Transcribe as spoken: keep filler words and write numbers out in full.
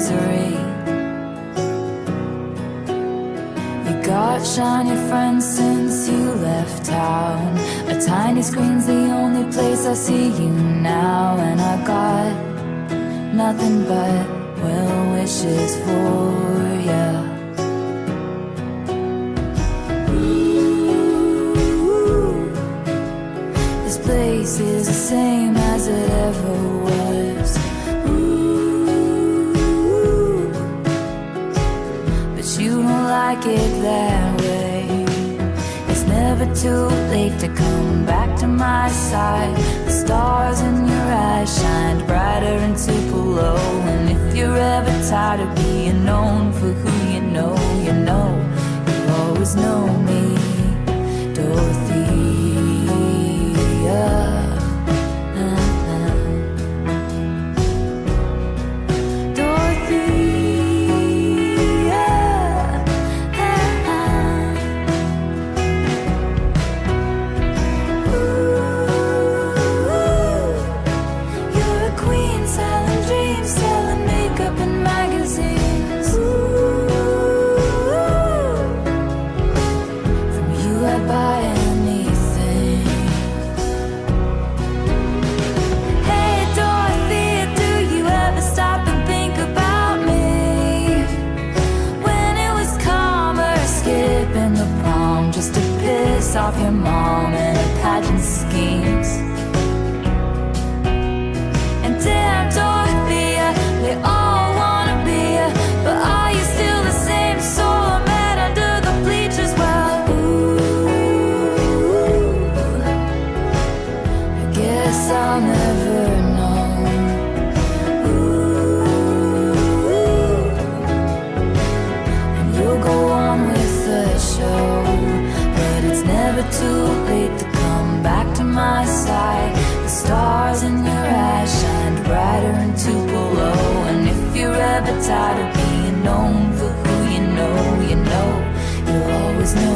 misery. You got shiny friends since you left town. A tiny screen's the only place I see you now. And I got nothing but well wishes for you. This place is the same as it ever was. Ooh, but you don't like it that way. It's never too late to come back to my side. The stars in your eyes shined brighter and super low. And if you're ever tired of being known for who you know, you know, you'll always know me, Dorothea. Off your mom and her pageant schemes. And damn, Dorothea, they all wanna be you, but are you still the same soul man under the bleachers? Well, ooh, I guess I'll never know. Ooh, and you'll go on with the show. Never too late to come back to my side. The stars in your eyes shined brighter and too below. And if you're ever tired of being known for who you know, you know, you'll always know